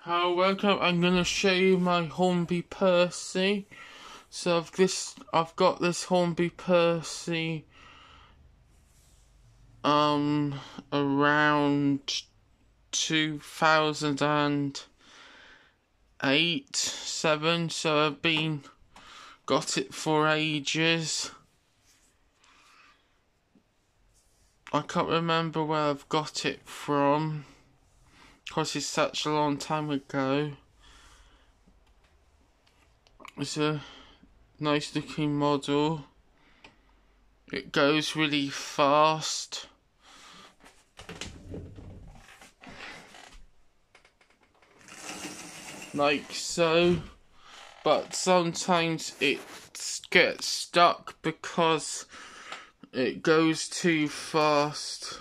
Hello, welcome. I'm gonna show you my Hornby Percy. So I've got this Hornby Percy around 2008, 7. So I've got it for ages. I can't remember where I've got it from, because it's such a long time ago. It's a nice looking model. It goes really fast. Like so. But sometimes it gets stuck because it goes too fast.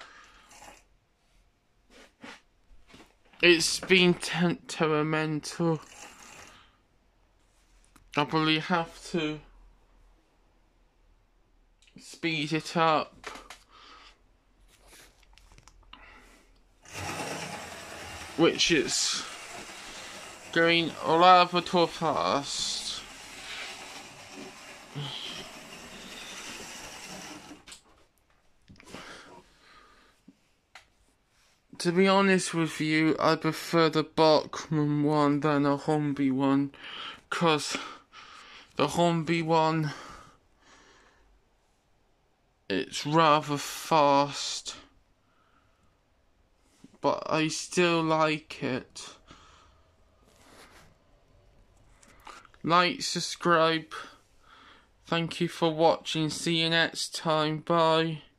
It's been temperamental. I probably have to speed it up. Which is going rather too fast. To be honest with you, I prefer the Bachman one than a Hornby one, because the Hornby one, it's rather fast, but I still like it. Like, subscribe. Thank you for watching. See you next time. Bye.